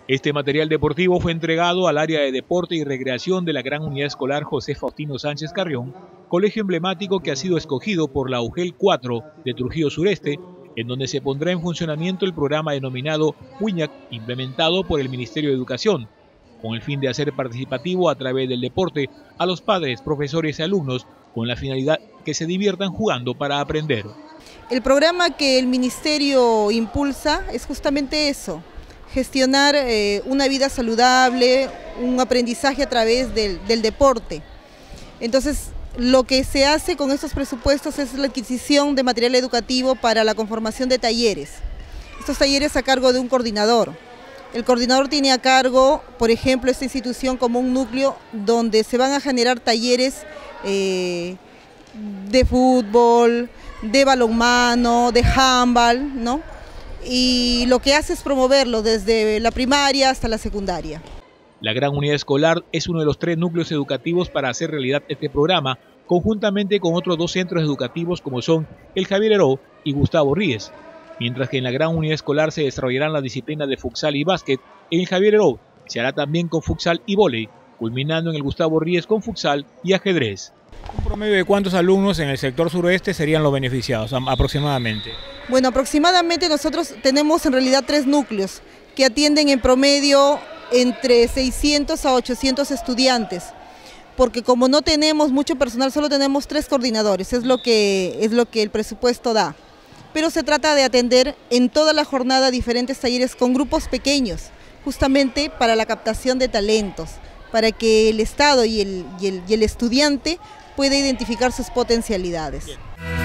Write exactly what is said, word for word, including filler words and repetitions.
Este material deportivo fue entregado al área de deporte y recreación de la Gran Unidad Escolar José Faustino Sánchez Carrión, colegio emblemático que ha sido escogido por la U G E L cuatro de Trujillo Sureste, en donde se pondrá en funcionamiento el programa denominado WINAC, implementado por el Ministerio de Educación, con el fin de hacer participativo a través del deporte a los padres, profesores y alumnos, con la finalidad que se diviertan jugando para aprender. El programa que el Ministerio impulsa es justamente eso, gestionar eh, una vida saludable, un aprendizaje a través del, del deporte. Entonces, lo que se hace con estos presupuestos es la adquisición de material educativo para la conformación de talleres. Estos talleres a cargo de un coordinador. El coordinador tiene a cargo, por ejemplo, esta institución como un núcleo donde se van a generar talleres eh, de fútbol, de balonmano, de handball, ¿no? Y lo que hace es promoverlo desde la primaria hasta la secundaria. La Gran Unidad Escolar es uno de los tres núcleos educativos para hacer realidad este programa, conjuntamente con otros dos centros educativos como son el Javier Heró y Gustavo Ríez. Mientras que en la Gran Unidad Escolar se desarrollarán las disciplinas de futsal y básquet, en el Javier Heró se hará también con futsal y vóley, culminando en el Gustavo Ríez con futsal y ajedrez. ¿Un promedio de cuántos alumnos en el sector suroeste serían los beneficiados aproximadamente? Bueno, aproximadamente nosotros tenemos en realidad tres núcleos que atienden en promedio entre seiscientos a ochocientos estudiantes, porque como no tenemos mucho personal, solo tenemos tres coordinadores, es lo que, es lo que el presupuesto da. Pero se trata de atender en toda la jornada diferentes talleres con grupos pequeños, justamente para la captación de talentos, para que el Estado y el, y el, y el estudiante pueda identificar sus potencialidades. Bien.